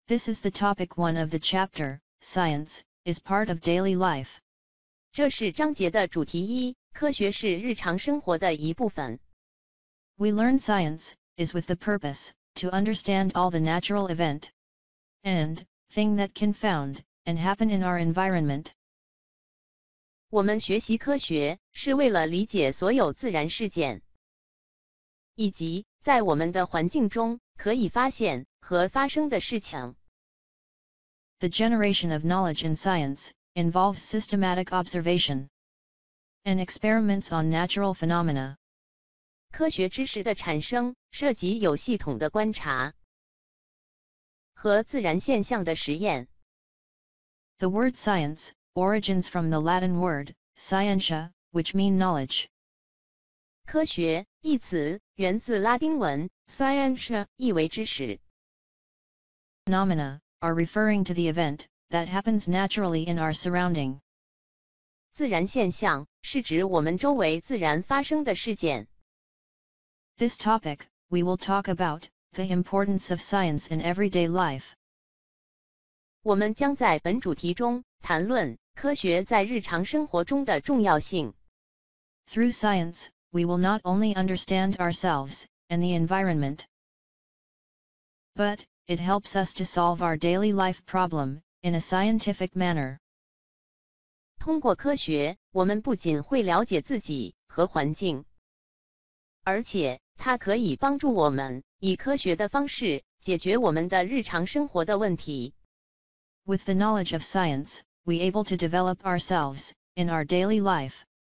This is the topic 1 of the chapter, Science is part of daily life. 这是章节的主题1，科学是日常生活的一部分。 We learn science is with the purpose to understand all the natural event and thing that can found and happen in our environment. 我们学习科学是为了理解所有自然事件，以及在我们的环境中可以发现和发生的事情。 The generation of knowledge in science involves systematic observation and experiments on natural phenomena. 科学知识的产生涉及有系统的观察和自然现象的实验。 The word science origins from the Latin word scientia, which mean knowledge. 科学一词源自拉丁文 scientia， 意为知识。 Phenomena are referring to the event that happens naturally in our surrounding. 自然现象是指我们周围自然发生的事件。 This topic, we will talk about the importance of science in everyday life. 我们将在本主题中谈论科学在日常生活中的重要性。 Through science, we will not only understand ourselves and the environment, but it helps us to solve our daily life problem in a scientific manner. 通过科学，我们不仅会了解自己和环境，而且它可以帮助我们以科学的方式解决我们的日常生活的问题。 With the knowledge of science, we able to develop ourselves in our daily life,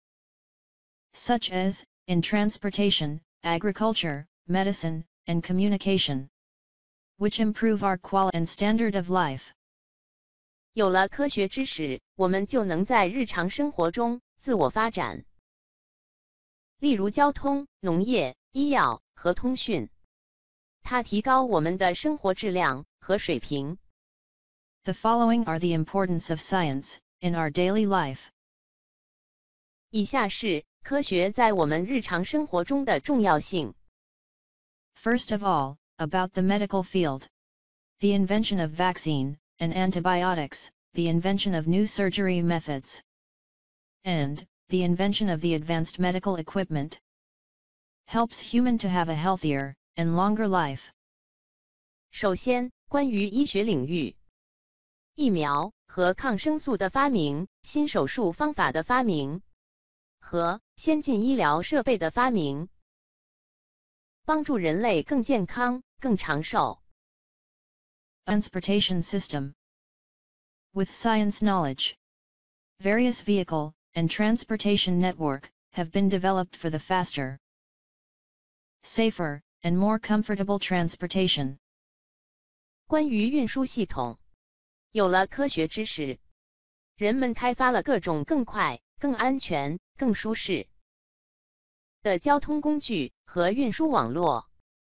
such as in transportation, agriculture, medicine, and communication, which improve our quality and standard of life. 有了科学知识，我们就能在日常生活中自我发展，例如交通、农业、医药和通讯。它提高我们的生活质量和水平。 The following are the importance of science in our daily life. 以下是科学在我们日常生活中的重要性。 First of all, about the medical field. The invention of vaccine and antibiotics, the invention of new surgery methods, and the invention of the advanced medical equipment helps human to have a healthier and longer life. 首先，关于医学领域，疫苗和抗生素的发明、新手术方法的发明和先进医疗设备的发明，帮助人类更健康、更长寿。 Transportation system. With science knowledge, various vehicle and transportation network have been developed for the faster, safer, and more comfortable transportation. 关于运输系统，有了科学知识，人们开发了各种更快、更安全、更舒适的交通工具和运输网络。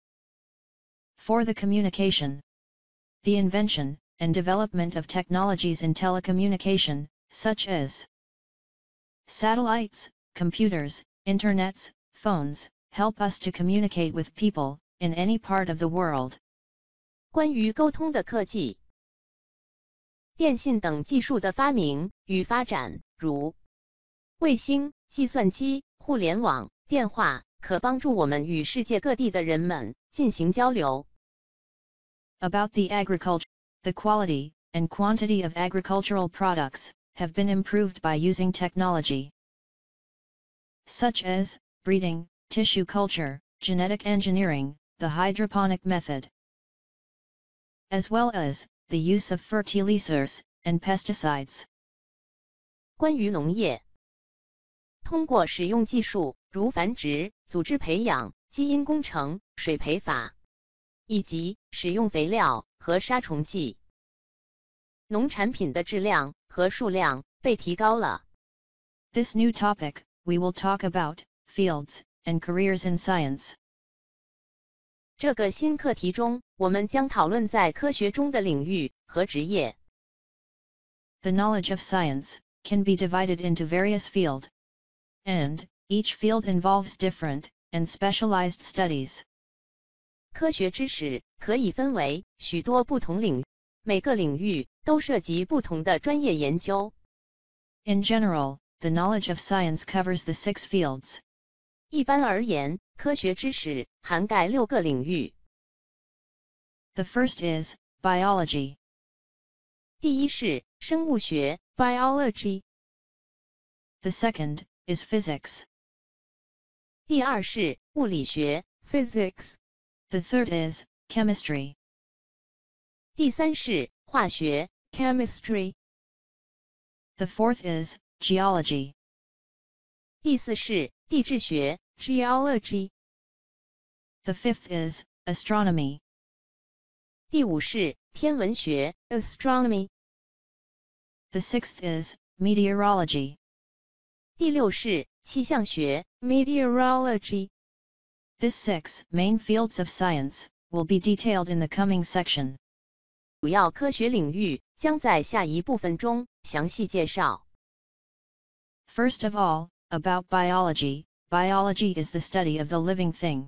For the communication, the invention and development of technologies in telecommunication, such as satellites, computers, internets, phones, help us to communicate with people in any part of the world. 关于沟通的科技，电信等技术的发明与发展，如卫星、计算机、互联网、电话，可帮助我们与世界各地的人们进行交流。 About the agriculture, the quality and quantity of agricultural products have been improved by using technology, such as breeding, tissue culture, genetic engineering, the hydroponic method, as well as the use of fertilizers and pesticides. 关于农业，通过使用技术，如繁殖、组织培养、基因工程、水培法，以及使用肥料和杀虫剂，农产品的质量和数量被提高了。 This new topic, we will talk about fields and careers in science. 这个新课题中，我们将讨论在科学中的领域和职业。 The knowledge of science can be divided into various fields, and each field involves different and specialized studies. 科学知识可以分为许多不同领域， 每个领域都涉及不同的专业研究。 In general, the knowledge of science covers the 6 fields. 一般而言，科学知识涵盖6个领域。 The first is biology. 第一是生物学 （biology）， The second is physics. 第二是物理学 （physics）， The third is chemistry. 第三是化学 （chemistry）， The fourth is geology. 第四是地质学 （geology）， The fifth is astronomy. 第五是天文学 （astronomy）， The sixth is meteorology. 第六是气象学 （meteorology）。 These 6 main fields of science will be detailed in the coming section. 主要科学领域将在下一部分中详细介绍。 First of all, about biology. Biology is the study of the living thing.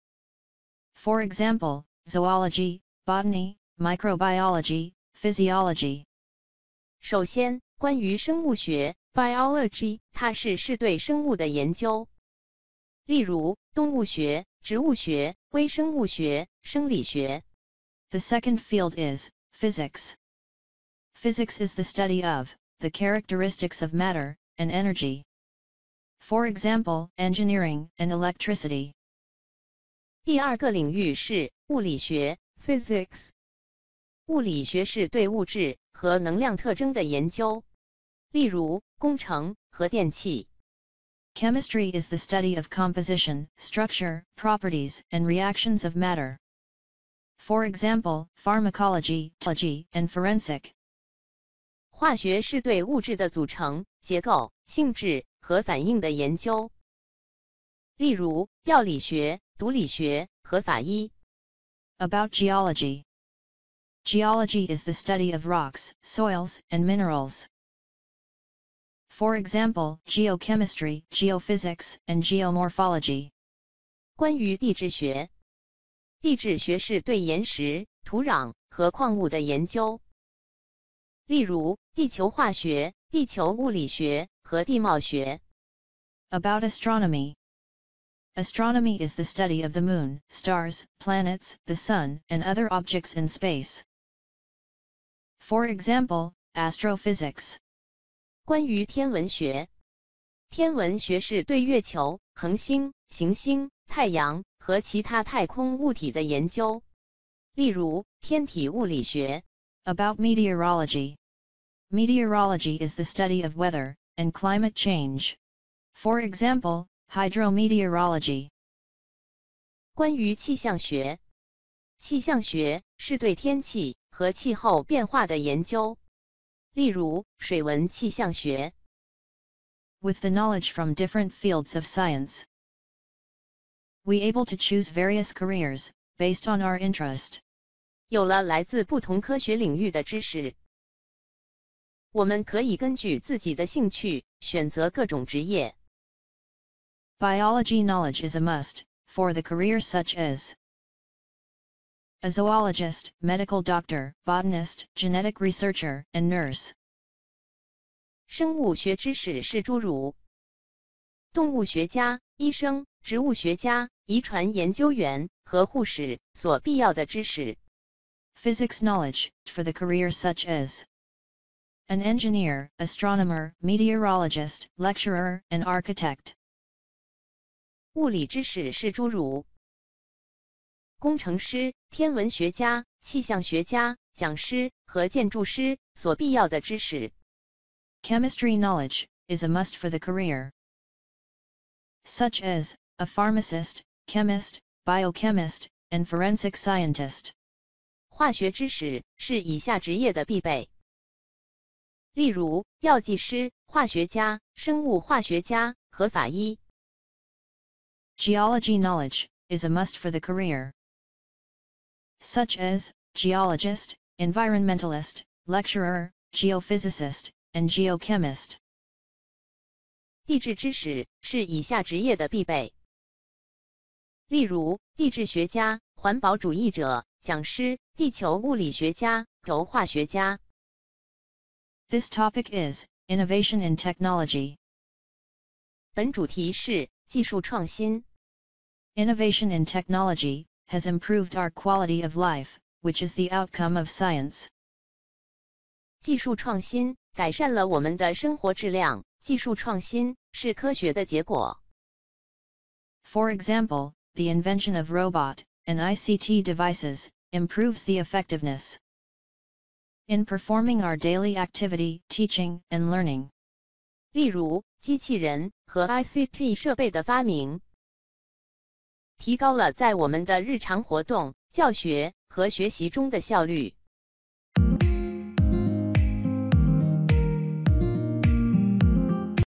For example, zoology, botany, microbiology, physiology. 首先，关于生物学 （biology）， 它是对生物的研究，例如动物学、植物学、微生物学、生理学。 The second field is physics. Physics is the study of the characteristics of matter and energy. For example, engineering and electricity. 第二个领域是物理学 （physics）。物理学是对物质和能量特征的研究，例如工程和电气。 Chemistry is the study of composition, structure, properties, and reactions of matter. For example, pharmacology, and forensic. 化学是对物质的组成、结构、性质和反应的研究，例如药理学、毒理学和法医。 About geology. Geology is the study of rocks, soils, and minerals. For example, geochemistry, geophysics, and geomorphology. 关于地质学，地质学是对岩石、土壤和矿物的研究，例如地球化学、地球物理学和地貌学。 About astronomy. Astronomy is the study of the moon, stars, planets, the sun, and other objects in space. For example, astrophysics. 关于天文学，天文学是对月球、恒星、行星、太阳和其他太空物体的研究，例如天体物理学。 About meteorology. Meteorology is the study of weather and climate change. For example, hydrometeorology. 关于气象学，气象学是对天气和气候变化的研究，例如水文气象学。 With the knowledge from different fields of science, we able to choose various careers based on our interest. 有了来自不同科学领域的知识，我们可以根据自己的兴趣选择各种职业。 Biology knowledge is a must for the career such as a zoologist, medical doctor, botanist, genetic researcher, and nurse. 生物学知识是诸如动物学家、医生、植物学家、遗传研究员和护士所必要的知识。 Physics knowledge for the career such as an engineer, astronomer, meteorologist, lecturer, and architect. 物理知识是诸如工程师、天文学家、气象学家、讲师和建筑师所必要的知识。 Chemistry knowledge is a must for the career, such as a pharmacist, chemist, biochemist, and forensic scientist. 化学知识是以下职业的必备，例如药剂师、化学家、生物化学家和法医。 Geology knowledge is a must for the career, such as geologist, environmentalist, lecturer, geophysicist, and geochemist. 地质知识是以下职业的必备，例如地质学家、环保主义者、讲师、地球物理学家头化学家。 This topic is innovation in technology. 本主题是技术创新。 Innovation in technology has improved our quality of life, which is the outcome of science. 技术创新改善了我们的生活质量，技术创新是科学的结果。 For example, the invention of robot and ICT devices improves the effectiveness in performing our daily activity, teaching and learning. 例如，机器人和 ICT 设备的发明，提高了在我们的日常活动、教学和学习中的效率。